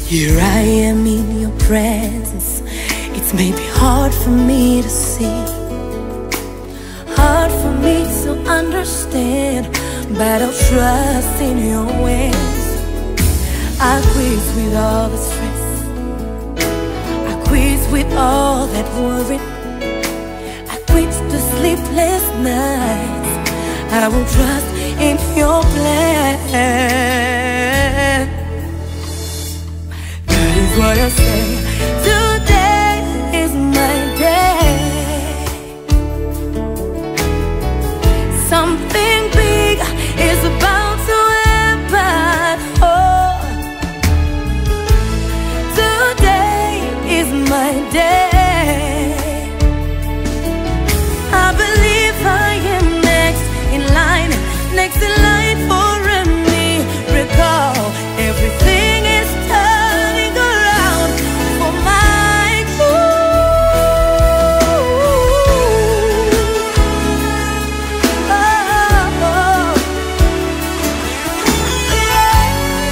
Here I am in your presence. It's maybe hard for me to see, hard for me to understand, but I'll trust in your ways. I quit with all the stress, I quit with all that worry, I quit the sleepless nights. I will trust in your plan. That is what I say. Today is my day. Something big is about to happen. Oh, today is my day. I believe I am next in line for a miracle. Everything is turning around for my good. Oh, yeah.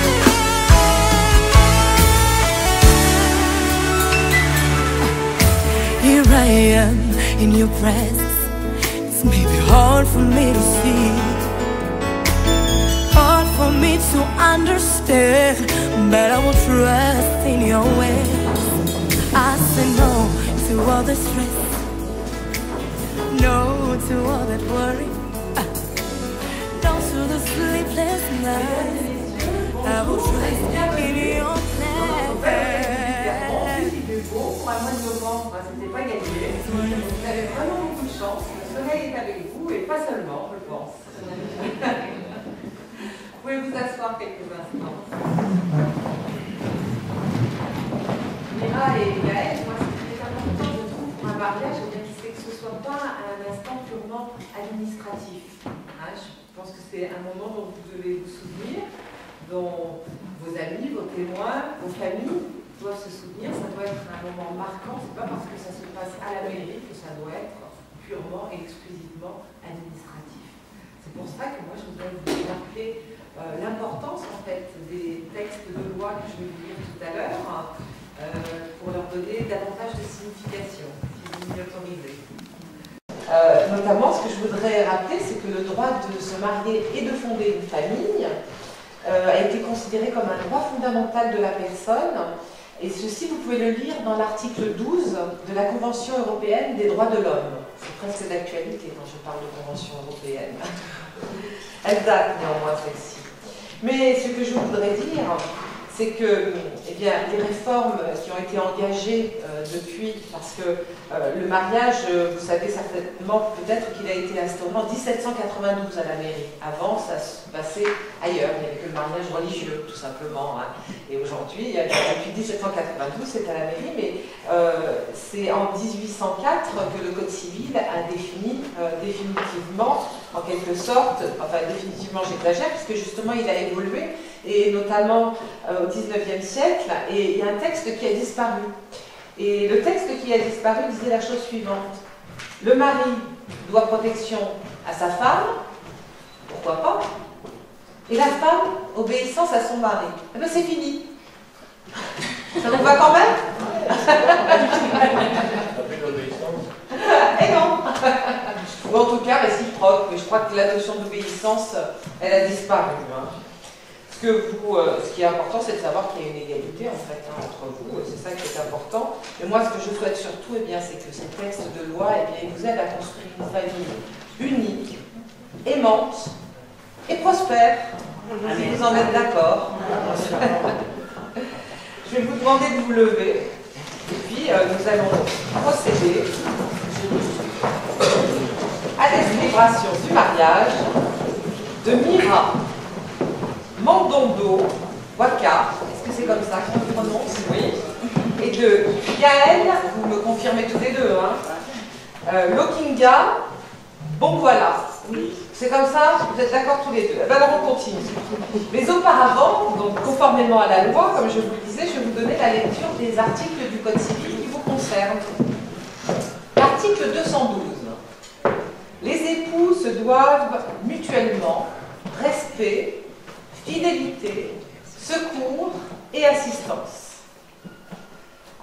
Here I am in your presence. It's maybe hard for me to see, hard for me to understand, but I will trust in your ways. I say no to all the stress, no to all that worry, no to the sleepless nights. I will trust in your plan. Pour un mois de novembre, c'était pas gagné. Vous avez vraiment beaucoup de chance. Le soleil est avec vous et pas seulement, je pense. Vous pouvez vous asseoir quelques instants. Mira et Gaëlle, moi ce qui est important, je trouve, pour un mariage, c'est que ce ne soit pas un instant purement administratif. Je pense que c'est un moment dont vous devez vous souvenir, dont vos amis, vos témoins, vos familles doivent se souvenir. Ça doit être un moment marquant. Ce n'est pas parce que ça se passe à la mairie que ça doit être purement et exclusivement administratif. C'est pour ça que moi je voudrais vous rappeler l'importance en fait des textes de loi que je vais vous lire tout à l'heure pour leur donner davantage de signification, si vous m'y autorisez. Notamment, ce que je voudrais rappeler, c'est que le droit de se marier et de fonder une famille a été considéré comme un droit fondamental de la personne. Et ceci, vous pouvez le lire dans l'article 12 de la Convention européenne des droits de l'homme. C'est presque d'actualité quand je parle de Convention européenne. Elle date néanmoins celle-ci. Mais ce que je voudrais dire, c'est que les réformes qui ont été engagées depuis, parce que le mariage, vous savez certainement peut-être qu'il a été instauré en 1792 à la mairie. Avant, ça se passait ailleurs, il n'y avait que le mariage religieux, tout simplement. Et aujourd'hui, depuis 1792, c'est à la mairie, mais c'est en 1804 que le Code civil a défini définitivement, en quelque sorte, enfin définitivement j'exagère, puisque justement il a évolué, et notamment au XIXe siècle, et il y a un texte qui a disparu. Et le texte qui a disparu disait la chose suivante. Le mari doit protection à sa femme, pourquoi pas, et la femme, obéissance à son mari. Eh bien c'est fini. Ça vous va quand même? Et non. Ou en tout cas réciproque, mais je crois que la notion d'obéissance, elle a disparu. Ce qui est important, c'est de savoir qu'il y a une égalité en fait entre vous, c'est ça qui est important. Mais moi, ce que je souhaite surtout, c'est que ces textes de loi ils vous aident à construire une famille unie, aimante et prospère. Si vous en êtes d'accord. Je vais vous demander de vous lever, et puis nous allons procéder à la célébration du mariage de Mira Mandondo Waka, est-ce que c'est comme ça qu'on le prononce? Oui. Et de Gaëlle, vous me confirmez tous les deux, Lokinga, bon voilà. Oui. C'est comme ça, vous êtes d'accord tous les deux. Eh bien, alors on continue. Mais auparavant, donc conformément à la loi, comme je vous le disais, je vais vous donner la lecture des articles du Code civil qui vous concernent. L'article 212. Les époux se doivent mutuellement respect, fidélité, secours et assistance.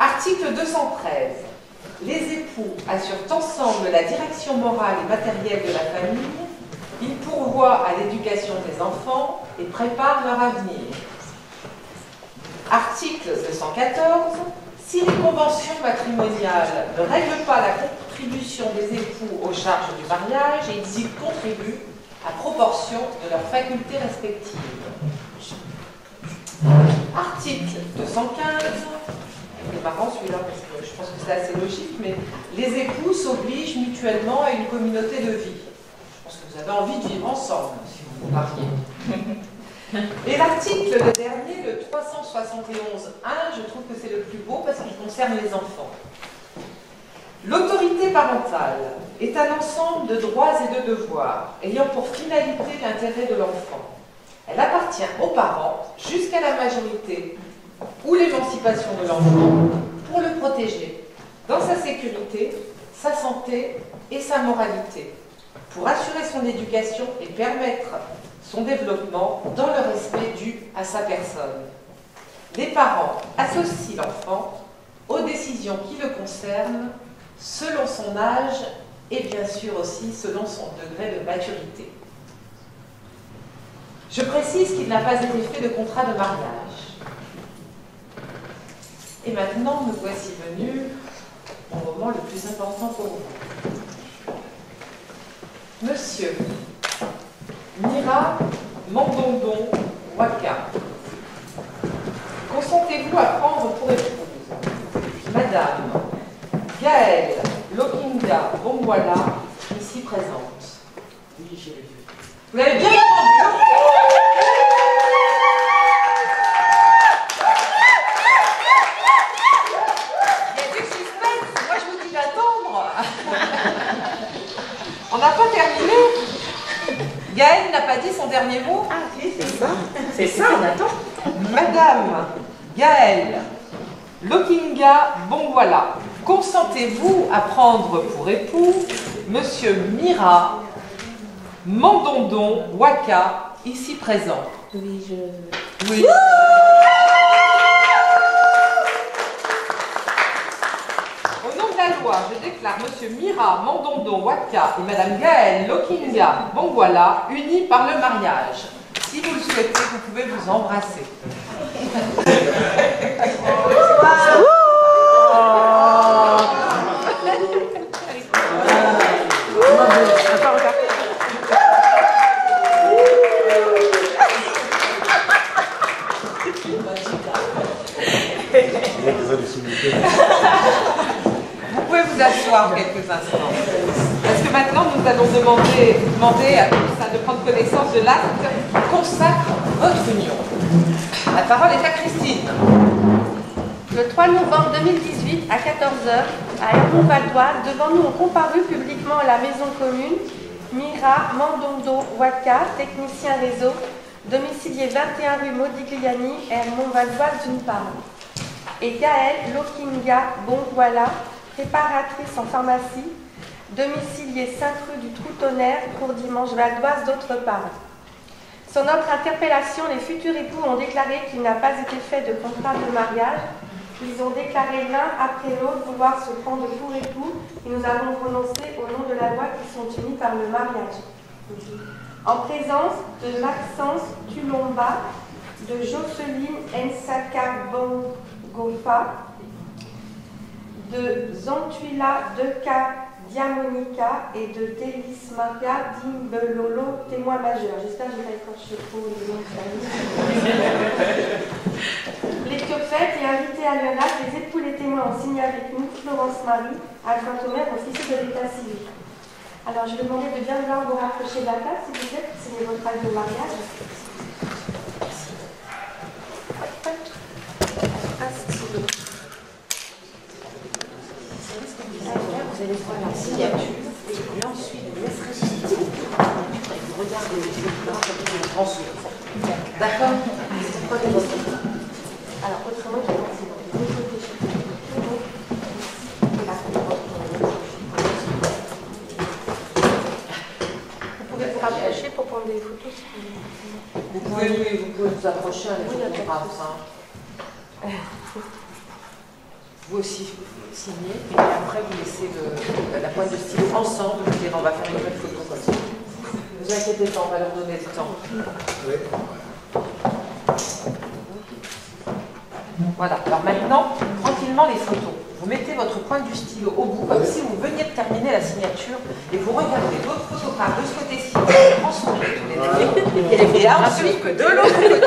Article 213. Les époux assurent ensemble la direction morale et matérielle de la famille, ils pourvoient à l'éducation des enfants et préparent leur avenir. Article 214. Si les conventions matrimoniales ne règlent pas la contribution des époux aux charges du mariage, ils y contribuent à proportion de leurs facultés respectives. Article 215. C'est marrant celui-là parce que je pense que c'est assez logique, mais les époux s'obligent mutuellement à une communauté de vie. Je pense que vous avez envie de vivre ensemble si vous vous mariez. Et l'article, le dernier, le 371.1, je trouve que c'est le plus beau parce qu'il concerne les enfants. L'autorité parentale est un ensemble de droits et de devoirs ayant pour finalité l'intérêt de l'enfant. Elle appartient aux parents jusqu'à la majorité ou l'émancipation de l'enfant pour le protéger dans sa sécurité, sa santé et sa moralité, pour assurer son éducation et permettre son développement dans le respect dû à sa personne. Les parents associent l'enfant aux décisions qui le concernent selon son âge et bien sûr aussi selon son degré de maturité. Je précise qu'il n'a pas été fait de contrat de mariage. Et maintenant, nous voici venus au moment le plus important pour vous. Monsieur Mira Mandondon Waka, consentez-vous à prendre pour épouse Madame Gaëlle Lokinga Bongwala, ici présente? Oui, j'ai vu. Vous l'avez bien entendu. Il y a du suspense. Moi, je vous dis d'attendre. On n'a pas terminé. Gaëlle n'a pas dit son dernier mot. Ah si, c'est ça. C'est ça, on attend. Madame Gaëlle Lokinga Bongwala, consentez-vous à prendre pour époux Monsieur Mira Mandondon Waka, ici présent? Oui, je... Oui. Au nom de la loi, je déclare Monsieur Mira Mandondon Waka et Madame Gaëlle Lokinga Bongwala unis par le mariage. Si vous le souhaitez, vous pouvez vous embrasser. Vous pouvez vous asseoir quelques instants. Parce que maintenant, nous allons demander à tous de prendre connaissance de l'acte qui consacre votre union. La parole est à Christine. Le 3 novembre 2018, à 14h, à Hermont-Valdoise, devant nous ont comparu publiquement à la maison commune Mira Mandondo Waka, technicien réseau, domicilié 21 rue Modigliani, Hermont-Valdoise d'une part, et Gaëlle Lokinga Bongwala, préparatrice en pharmacie, domicilié 5 rue du Trou-Tonnerre, Cours-Dimanche Valdoise d'autre part. Sur notre interpellation, les futurs époux ont déclaré qu'il n'a pas été fait de contrat de mariage. Ils ont déclaré l'un après l'autre vouloir se prendre pour époux et nous avons prononcé au nom de la loi qu'ils sont unis par le mariage. En présence de Maxence Tulomba, de Jocelyne Nsaka Bongofa, de Zantuila Deka Diamonica et de Délice Maria Dimbelolo, témoin majeur. J'espère que je vais écorcher trop les noms de famille. Les fêtes et invités à l'UNAF, les époux les témoins ont signé avec nous Florence Marie, adjointe au maire, officier de l'état civil. Alors je vais demander de bien vouloir vous rapprocher de la table, s'il vous plaît, pour signer votre acte de mariage. Vous allez voir la signature et ensuite vous laisserez signer. Vous regardez le grand sourire. D'accord? Alors, autrement, je vais lancer dans les deux côtés. Vous pouvez vous rapprocher pour prendre des photos si vous voulez. Vous pouvez vous approcher à la photographe. vous aussi signez, et après vous laissez la pointe de stylo ensemble, et on va faire une nouvelle photo comme ça. Ne vous inquiétez pas, on va leur donner le temps. Oui. Voilà, alors maintenant, tranquillement les photos. Vous mettez votre pointe du stylo au bout, comme si vous veniez de terminer la signature, et vous regardez votre photographe de ce côté-ci, en sourire tous les deux, et ensuite de l'autre côté.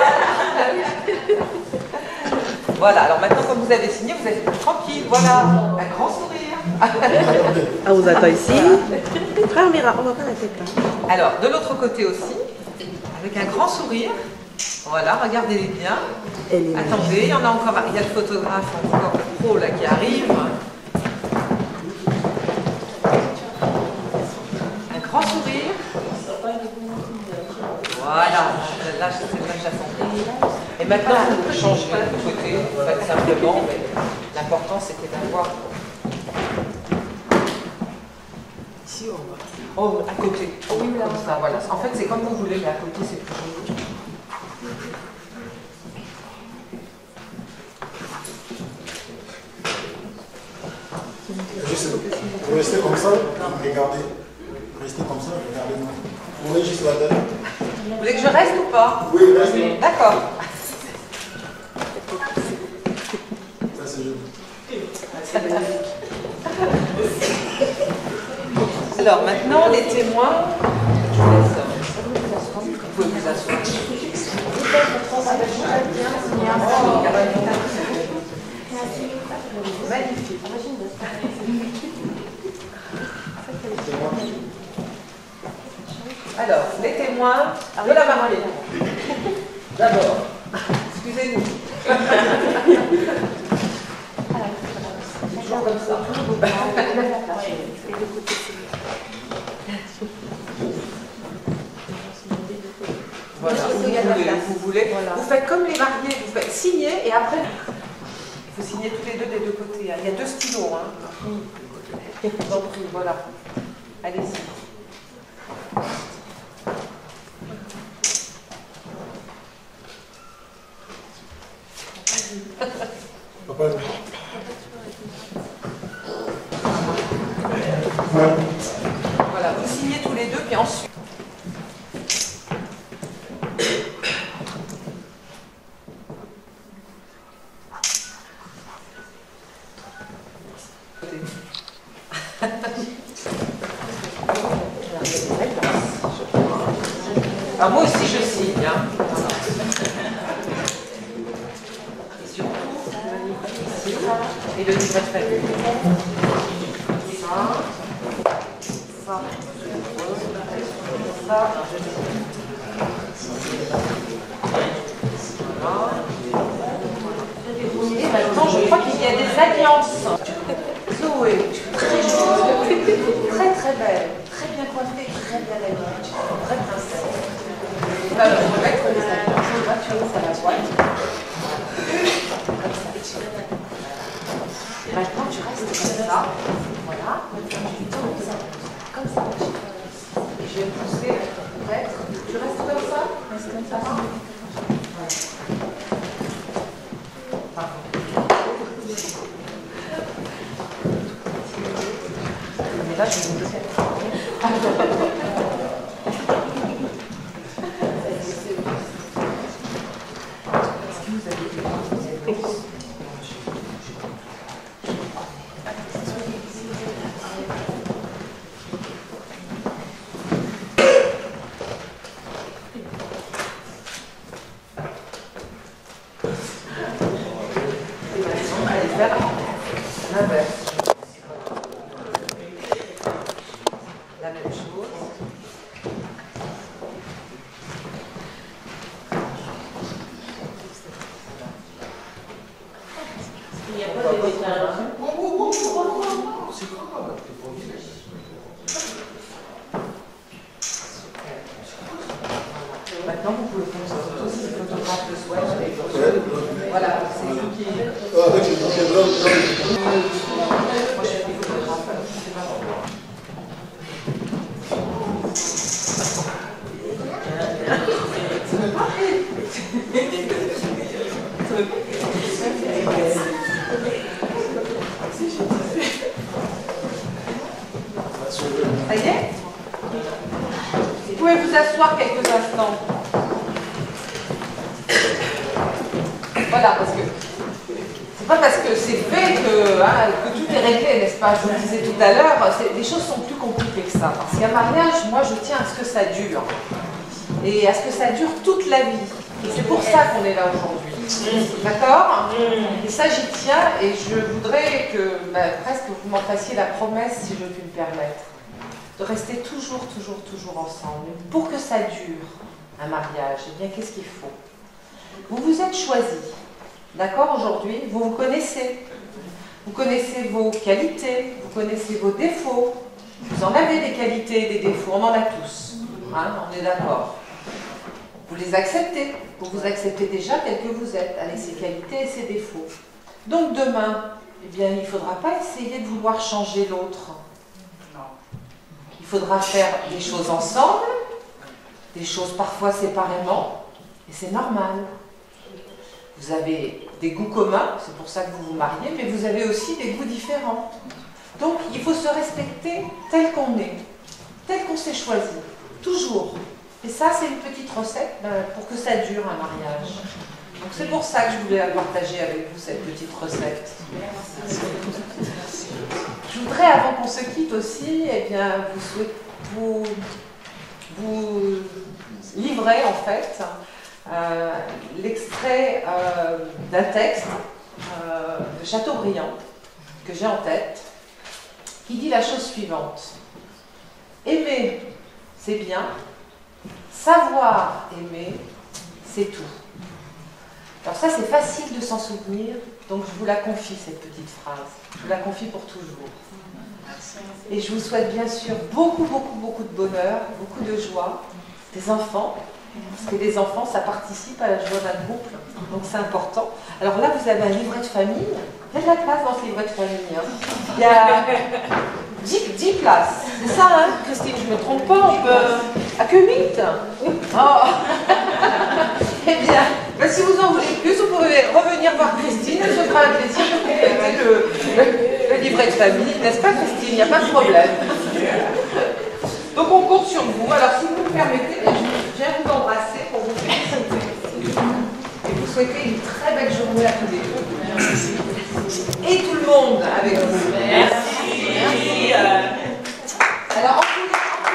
Voilà, alors maintenant, comme vous avez signé, vous êtes tranquille, voilà, un grand sourire. On vous attend ici. Frère Mira, on va pas la tête là. Alors, de l'autre côté aussi, avec un grand sourire. Voilà, regardez-les bien. Attendez, il y en a encore, il y a le photographe encore pro là qui arrive. Un grand sourire. Voilà, là c'est bien déjà senti. Et maintenant, vous changez de côté, vous faites simplement, mais l'important c'était d'avoir ici au bas. Oh, à côté. Oui, là. Comme ça, voilà. En fait, c'est comme vous voulez, mais à côté, c'est plus joli. Vous restez comme ça, regardez. Restez comme ça, regardez-moi. Vous voyez juste la tête. Vous voulez que je reste ou pas? Oui, restez. D'accord. Ça, c'est joli. Alors maintenant, les témoins, je vous laisse. Vous pouvez vous asseoir. Magnifique. Alors, les témoins de la mariée. D'abord, excusez-nous. Toujours comme ça. Voilà, vous voulez. Voilà. Vous faites comme les mariés, vous faites signer et après, vous signez tous les deux des deux côtés. Il y a deux stylos. Hein. Voilà. Allez-y. Papa. Voilà, vous signez tous les deux, puis ensuite. Alors moi aussi je signe. Hein. Et surtout, ici, et le livret de famille. Ça, et maintenant, je crois qu'il y a des alliances. Zoé, très jolie, très très belle, très bien coiffée, très bien habillée, très princesse. Alors, on va mettre les alliances, on va tuer ça à la boîte. Comme ça. Et maintenant, tu restes comme ça. Voilà. Tu tournes ça. Comme ça. Et je vais pousser, peut-être. Tu restes comme ça? Reste comme ça. Mais là, je vais vous le faire. Est-ce que vous avez des la même chose. Il n'y a pas de déclaration. Maintenant, vous pouvez faire ça. Si le photographe le souhaite, voilà, c'est vous qui. Moi, je suis photographe, alors c'est pas bon. Ça y est? Vous pouvez vous asseoir quelques instants. Voilà, parce que c'est pas parce que c'est fait que tout est réglé, n'est-ce pas? Je vous le disais tout à l'heure, les choses sont plus compliquées que ça. Parce qu'un mariage, moi, je tiens à ce que ça dure. Et à ce que ça dure toute la vie. Et c'est pour ça qu'on est là aujourd'hui. D'accord? Et ça, j'y tiens, et je voudrais que presque vous m'en fassiez la promesse, si je puis me permettre, de rester toujours ensemble. Pour que ça dure, un mariage, eh bien, qu'est-ce qu'il faut? Vous vous êtes choisis, d'accord, aujourd'hui, vous vous connaissez. Vous connaissez vos qualités, vous connaissez vos défauts. Vous en avez des qualités et des défauts, on en a tous. Hein, on est d'accord. Vous les acceptez, vous acceptez déjà tel que vous êtes, avec ses qualités et ses défauts. Donc demain, eh bien, il ne faudra pas essayer de vouloir changer l'autre. Il faudra faire des choses ensemble, des choses parfois séparément, et c'est normal. Vous avez des goûts communs, c'est pour ça que vous vous mariez, mais vous avez aussi des goûts différents. Donc il faut se respecter tel qu'on est, tel qu'on s'est choisi, toujours. Et ça, c'est une petite recette pour que ça dure un mariage. Donc c'est pour ça que je voulais partager avec vous cette petite recette. Je voudrais, avant qu'on se quitte aussi, eh bien, vous livrer en fait l'extrait d'un texte de Chateaubriand que j'ai en tête, qui dit la chose suivante. Aimer, c'est bien. Savoir aimer, c'est tout. Alors ça, c'est facile de s'en souvenir, donc je vous la confie, cette petite phrase. Je vous la confie pour toujours. Et je vous souhaite bien sûr beaucoup de bonheur, beaucoup de joie, des enfants, parce que les enfants, ça participe à la joie d'un couple, donc c'est important. Alors là, vous avez un livret de famille. Il y a de la place dans ce livret de famille. Hein. Il y a 10 places. C'est ça, hein, Christine, je ne me trompe pas, on peut... Ah, que 8 oh. Eh bien, si vous en voulez plus, vous pouvez revenir voir Christine, elle se fera un plaisir de compléter le livret de famille, n'est-ce pas, Christine? Il n'y a pas de problème. Donc on compte sur vous. Alors si vous me permettez, je viens vous embrasser pour vous féliciter. Et vous souhaiter une très belle journée à tous les deux. Et tout le monde avec vous. Merci. Alors en tous les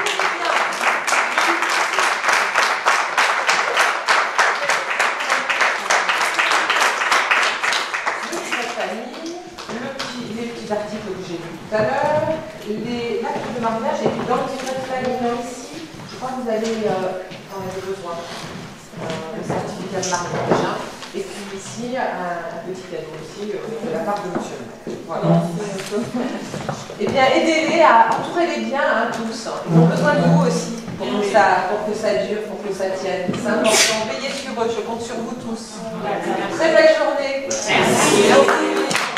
articles que j'ai vus tout à l'heure, l'acte de mariage est dans le livret de famille ici. Je crois que vous allez en avez besoin. Le certificat de mariage. Hein. Et puis ici, un petit cadeau aussi de la part de monsieur le maire. Voilà. Eh bien, aidez-les à entourer-les bien, hein, tous. Ils ont besoin de vous aussi pour que ça dure, pour que ça tienne. C'est important. Veillez sur eux, je compte sur vous tous. Très belle journée. Merci.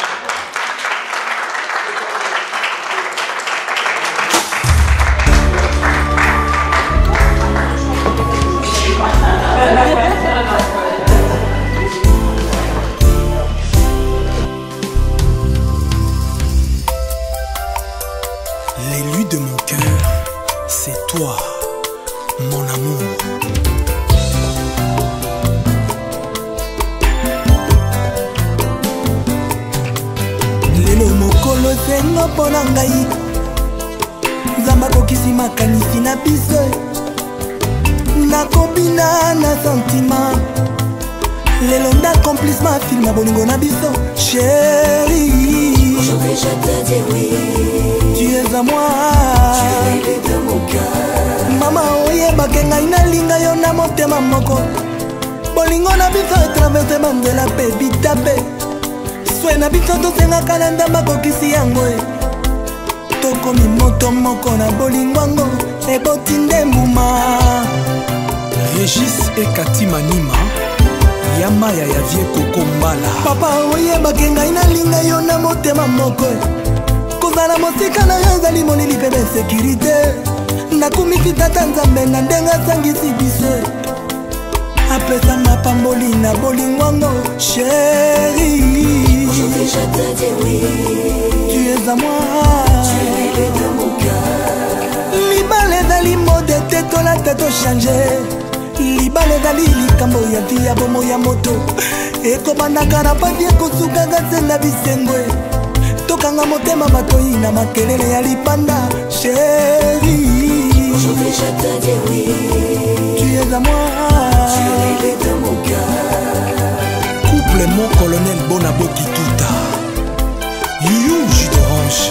L'élu de mon cœur, c'est toi, mon amour. Lelo mokolo sengo pona ngai Nzamba kokisi makanisi na biso nakobina na sentiment lelo d'accomplissement film bolingo na biso chérie. Aujourd'hui je te dis oui. Tu es à moi. Tu es l'élu de mon cœur. Mama oyebake ngai nalinga yo na motema moko bolingo na biso etraverse banzela mpe bitape swe na biso tosengaka na ndamba kokisi yango tokomi moto moko na bolingo yango eboti nde mbuma. Régis et Kati Manima Yamaya ya vie koko mbala papa oyebake ngai nalinga yo na motema moko kozala mosika na yo ezali moneli mpe bainsécurité nakumisi tata nzambe na ndenge asangisi biso apesanga pamboli na bolingo yango chérie. Aujourd'hui je te dis oui. Tu es à moi. Tu es l'élu de mon cœur. tochange libala ezali likambo ya vi ya bomo ya moto ekobandaka na pati ekosukaka se na bisengwe tokanga motema matoi na makelele ya lipanda chéri. Aujourd'hui je te dis oui, tu es à moi, tu es l'idée de mon cœur. Couple mon colonel Bonaboki Tuta Yuyu jus d'orange.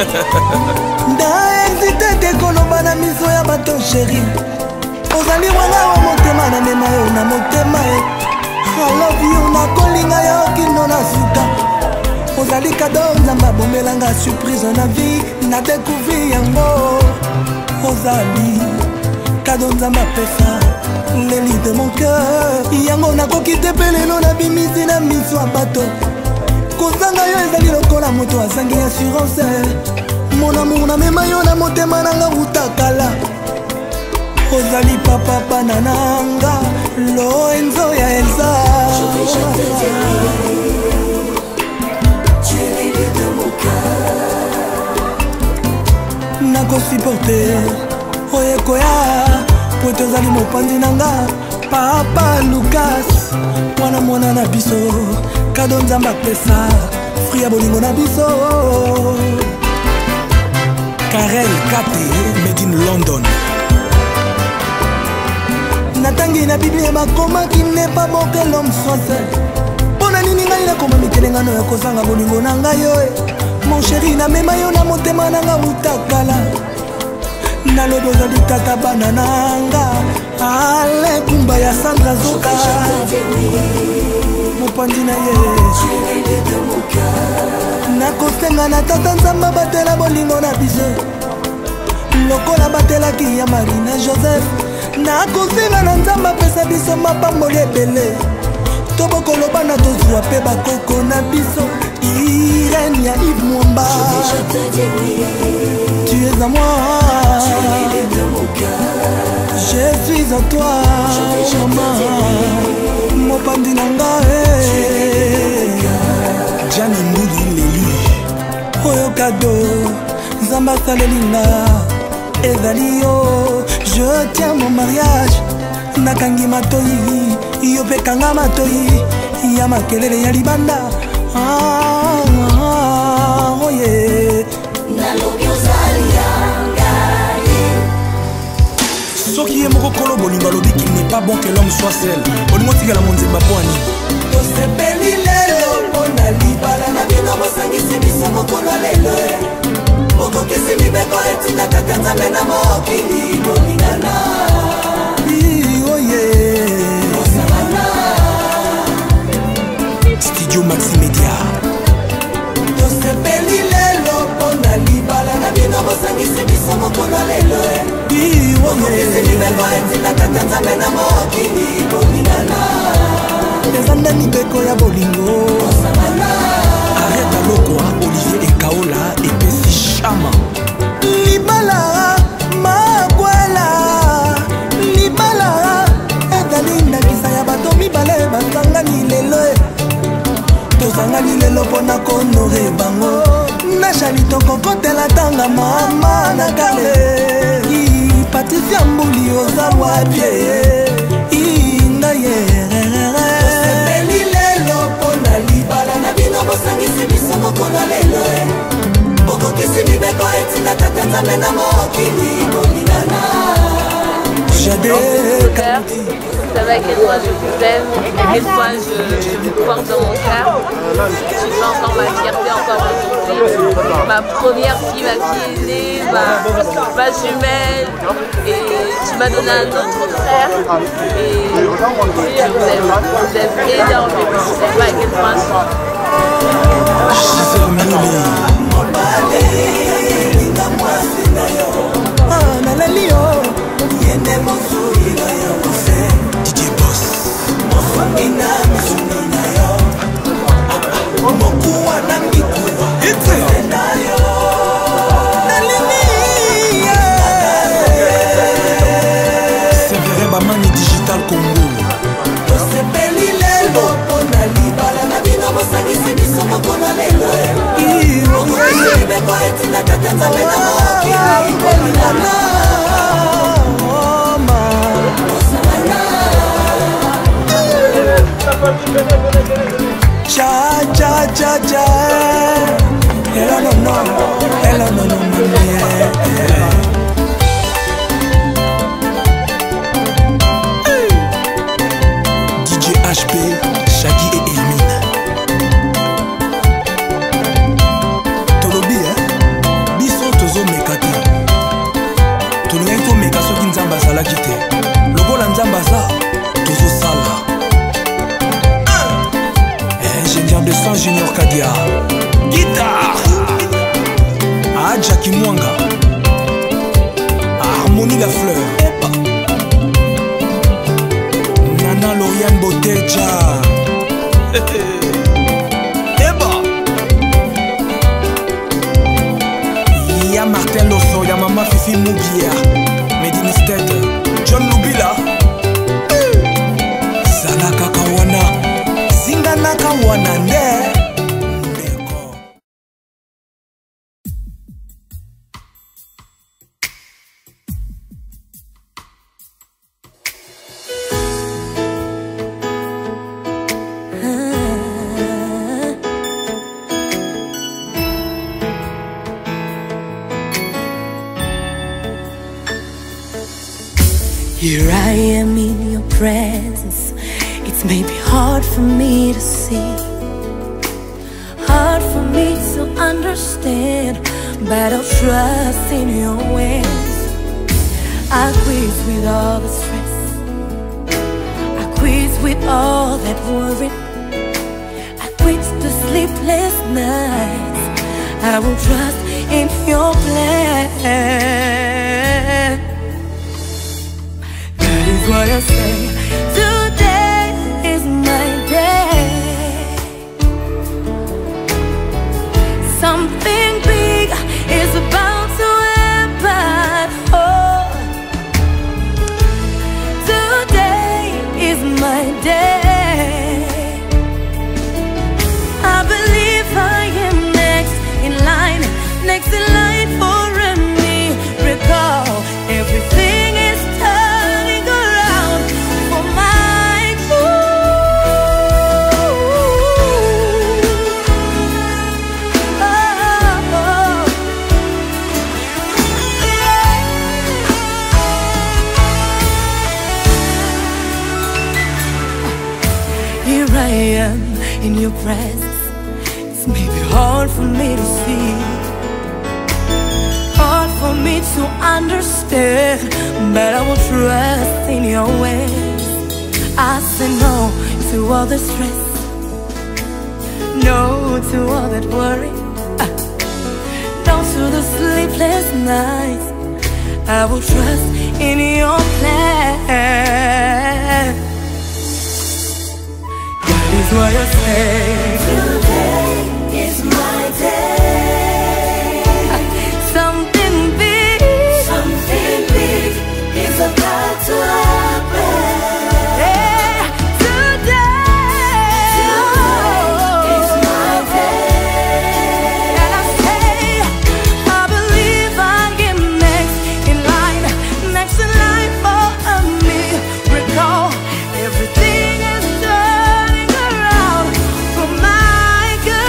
Ndaezite te koloba na miso ya bato chéri ozali wanga wa motema na mema yo na motema I love you na kolinga yo kino na suka ozali kado nzambe abomelanga surprise na vie na découvrir yango ozali kado nzambe apesa leli de mon cœur yango nakoki te mpe lelo na bimisi na miso ya bato kozanga yo ezali lokola moto azangi assurance mon amour na mema yo na motema nanga utakala ozali papa banananga Lorenzo ya Elsa. Tu es l'idée de mon cœur. Nako supporter oyekoya po tozali mopanzi nanga papa Lucas mwana na biso kado nzambe apesa fria bolingo na biso Karel Kate made in London. Natangi na Biblia bakoma qui n'est pas bon que l'homme soit seul. Pona nini ngai nakoma mitelengano ya kozanga bolingo na ngai yo mon chéri na mema yo na motema nanga utakala nalobi ozali tata bana nanga ale kumba ya Sandra Zoka mopanzi na ye nakosenga na tata nzamba batela bolingo na biso lokola batelaki ya Marina Joseph nakosenga na nzamba apesa biso mapamboli ebele tobokoloba na tozwa mpe bakoko na biso Irène ya Yves Mwamba. Tu es à moi, je suis à toi maman mopandi nanga Gianni Mbuli l'élu oyo kado nzamba salelinga ezali yo je tiens mon mariage nakangi matoi yo pe kanga matoi ya makelele ya libanda oh yeah nalobi ozali yangai soki ye moko kolo bolinga lobi qu'il n'est pas bon que l'homme soit seul olingo tikala monzemba pwani tosepeli lelo mpona libala na bino bosangisi biso mokolo lelo okokisi mibeko etinaka nzambe na mokili bolingana oye osalana Studio Maxi Media tosepeli lelo mpona libala na bino bosangisi biso mokolo lelo okokisi mibeko etinaka nzambe na mokili bolingana eza nde mibeko ya bolingo osalana arrête alokwa Olivier Ekaola epesi shama libala makwela libala ezali ndakisa ya bato mibale basangani lelo tozangani lelo mpona konore bango nashali tokokotela tanga mama na kale Patricia Mbuli oza wapie inga yerere tosepeli lelo mpona libala na bino bosangisi biso mokolo lelo okokisi mibeko etinaka nzambe na mokili bolingana Ça va à quel point je vous aime, à quel point je vous porte dans mon cœur. Je fais encore ma fierté encore aujourd'hui. Ma première fille, ma fille aînée, ma jumelle. Et tu m'as donné un autre frère. Et je vous aime énormément. Je ne sais pas à quel point je DJ Boss Mofamina mizumina yo Mokuwa na mikuwa Itena yo Nalimia Severe Bamani Digital Congo Tosepeli lelo pona libala na bino bosangisi biso mokolo lelo Okokisi mibeko etina katanza mena mokili bolingana Cha cha cha cha. Hello no no, hello no no no yeah. DJ HP, Shaggy et Hermine. Tolobi biso tozo mekate. Tolingai to meka soki nzamba zala kite. Lokola nzamba za tozo sala. Ingénieur de son Junior Kadia. Guitare. Jackie Mwanga. Harmonie la fleur. Nana Lauriane Boteja. Eba. Ya Martin Loso, ya Mama Fifi Mouguia. Medini Sted. John Lubila. Zalaka Kawana. Zingana Kawana ne. Here I am in your presence. It's maybe hard for me to see, hard for me to understand, but I'll trust in your ways. I quit with all the stress, I quit with all that worry, I quit the sleepless nights. I will trust in your plan. That is what I say. Today is my day. Something big is about to happen. Oh, today is my day. I believe I am next in line for a miracle. Everything is turning around for my good. Oh, here I am in your presence. It's maybe hard for me to see, hard for me to understand, but I will trust in your ways. I say no to all the stress, no to all that worry, no to the sleepless nights. I will trust in your plan. That is what I say. Today is my day. Something big is about to happen. Yeah, today is my day. And I say, I believe I am next in line for a miracle. Everything is turning around for my good.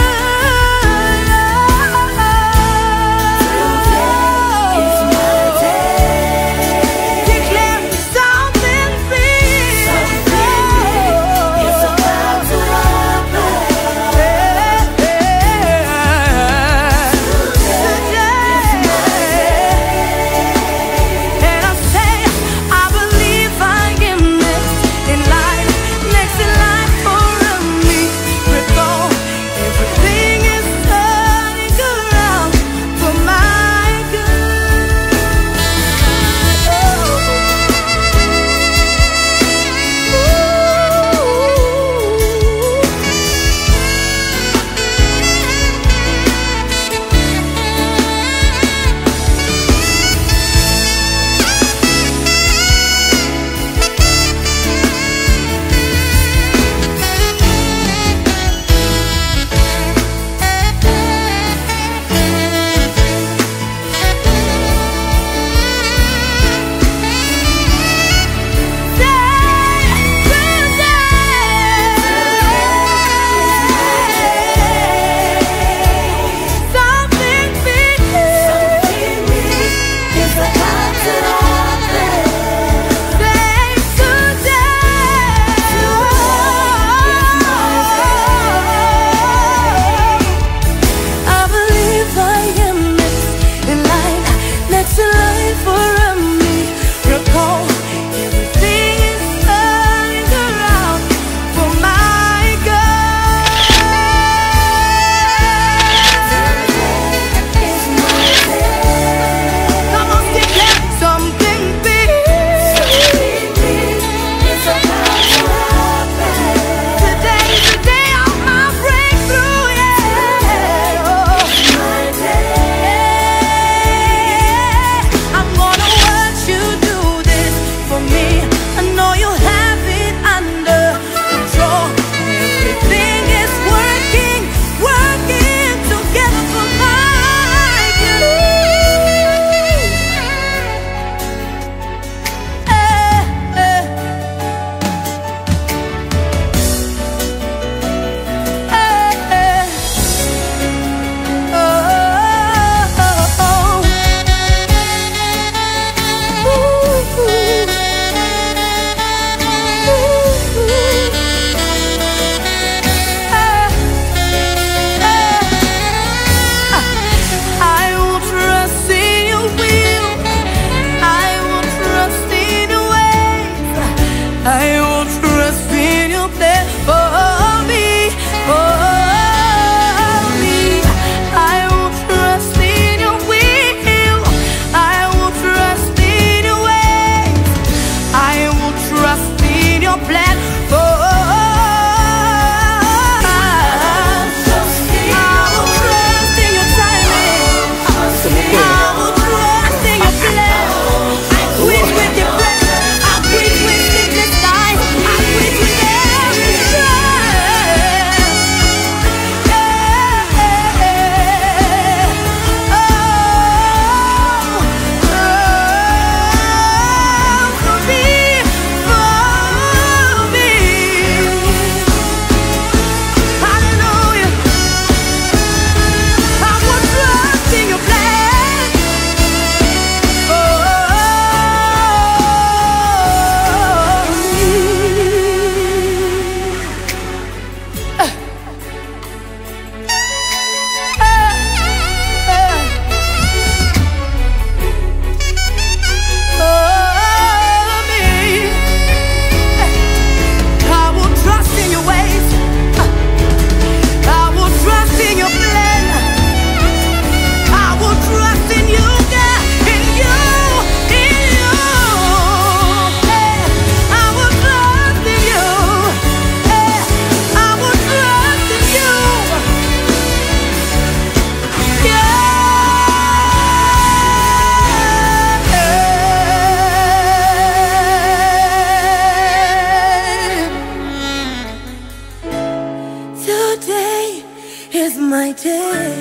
is my day.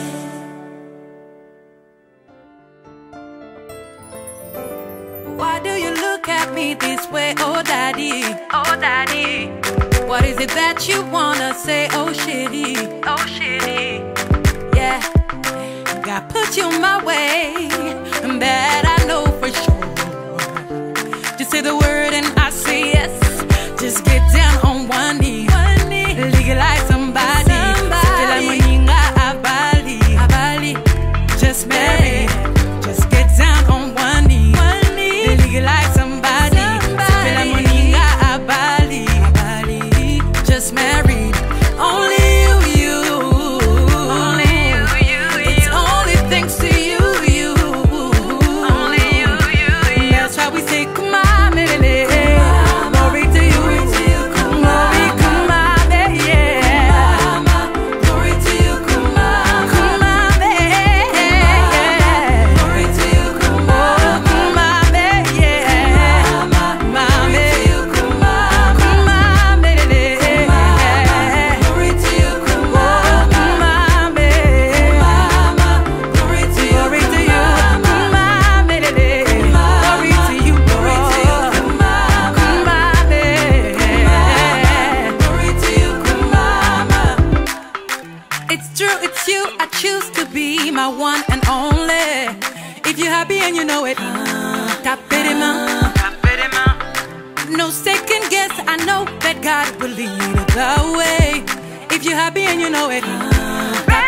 Why do you look at me this way, oh daddy? Oh daddy. What is it that you wanna say, oh shitty? Oh shitty. Yeah, God put you my way, and that I know for sure. Just say the word and I say yes. Just get down on one knee. Legalize somebody. Just marry. Just get down on one knee. Legalize somebody. Just married. Only you. Only you. It's only thanks to you. Only you. That's why we say, come on, baby. Glory to you. Glory, come on, baby. Glory to you, come on. Come on, baby. Glory to you, come on. Come on, baby. Glory to you, come on. Come on, baby. Glory to you, come on. Come on, baby. Glory to you, come on, baby. Glory to you, come on. Come on, baby. Glory to you, come on. It's true, it's you. I choose to be my one and only. If you're happy and you know it, tap it in my. No second guess, I know that God will lead the way. If you're happy and you know it,